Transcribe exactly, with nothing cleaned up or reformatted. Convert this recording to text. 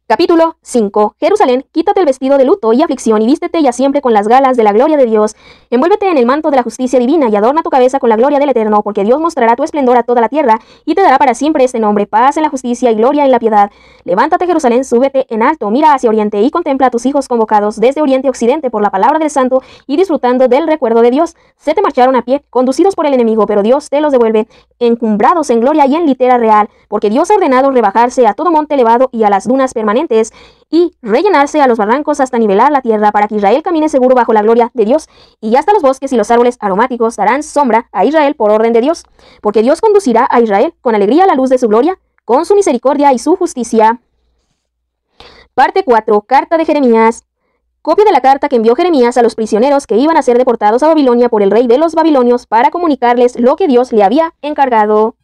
Capítulo cinco. Jerusalén, quítate el vestido de luto y aflicción y vístete ya siempre con las galas de la gloria de Dios. Envuélvete en el manto de la justicia divina y adorna tu cabeza con la gloria del Eterno, porque Dios mostrará tu esplendor a toda la tierra y te dará para siempre este nombre: paz en la justicia y gloria en la piedad. Levántate, Jerusalén, súbete en alto, mira hacia oriente y contempla a tus hijos convocados desde oriente a occidente por la palabra del Santo y disfrutando del recuerdo de Dios. Se te marcharon a pie, conducidos por el enemigo, pero Dios te los devuelve, encumbrados en gloria y en litera real, porque Dios ha ordenado rebajarse a todo monte elevado y a las dunas permanentes y rellenarse a los barrancos hasta nivelar la tierra, para que Israel camine seguro bajo la gloria de Dios, y hasta los bosques y los árboles aromáticos darán sombra a Israel por orden de Dios, porque Dios conducirá a Israel con alegría a la luz de su gloria, con su misericordia y su justicia. Parte cuatro. Carta de Jeremías. Copia de la carta que envió Jeremías a los prisioneros que iban a ser deportados a Babilonia por el rey de los babilonios, para comunicarles lo que Dios le había encargado.